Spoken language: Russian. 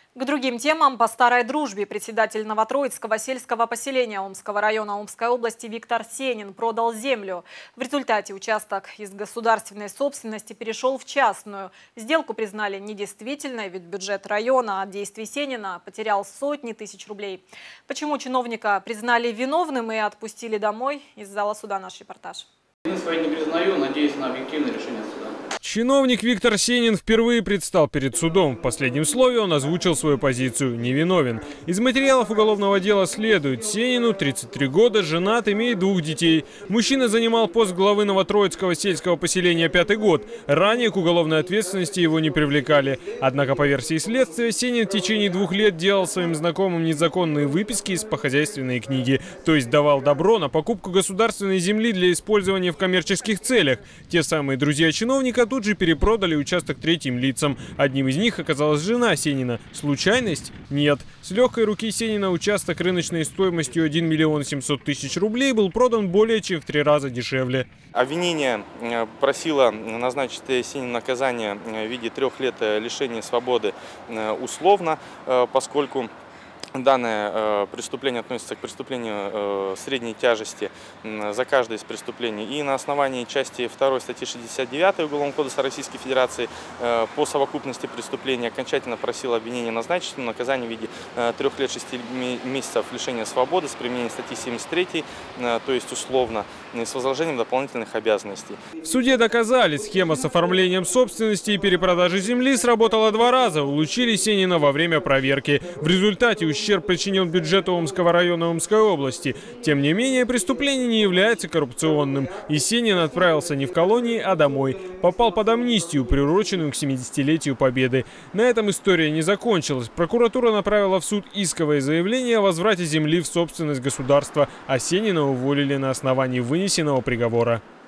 К другим темам по старой дружбе председатель Новотроицкого сельского поселения Омского района Омской области Виктор Сенин продал землю. В результате участок из государственной собственности перешел в частную. Сделку признали недействительной, ведь бюджет района от действий Сенина потерял сотни тысяч рублей. Почему чиновника признали виновным и отпустили домой? Из зала суда наш репортаж. Я свои не признаю, надеюсь на объективное решение суда. Чиновник Виктор Сенин впервые предстал перед судом. В последнем слове он озвучил свою позицию – невиновен. Из материалов уголовного дела следует: Сенину 33 года, женат, имеет 2 детей. Мужчина занимал пост главы Новотроицкого сельского поселения 5-й год. Ранее к уголовной ответственности его не привлекали. Однако, по версии следствия, Сенин в течение 2 лет делал своим знакомым незаконные выписки из похозяйственной книги. То есть давал добро на покупку государственной земли для использования в коммерческих целях. Те самые друзья чиновника тут же перепродали участок третьим лицам. Одним из них оказалась жена Сенина. Случайность? Нет. С легкой руки Сенина участок рыночной стоимостью 1 миллион 700 тысяч рублей был продан более чем в 3 раза дешевле. Обвинение просило назначить Сенину наказание в виде 3 лет лишения свободы условно, поскольку данное преступление относится к преступлению средней тяжести за каждое из преступлений. И на основании части 2 статьи 69 Уголовного кодекса Российской Федерации по совокупности преступлений окончательно просил обвинение назначить наказание в виде 3 лет 6 месяцев лишения свободы с применением статьи 73, то есть условно, с возложением дополнительных обязанностей. В суде доказали, схема с оформлением собственности и перепродажи земли сработала 2 раза. Улучили Сенина во время проверки. В результате ущерб причинен бюджету Омского района Омской области. Тем не менее, преступление не является коррупционным. И Сенин отправился не в колонии, а домой. Попал под амнистию, приуроченную к 70-летию Победы. На этом история не закончилась. Прокуратура направила в суд исковое заявление о возврате земли в собственность государства, а Сенина уволили на основании вынесенного приговора.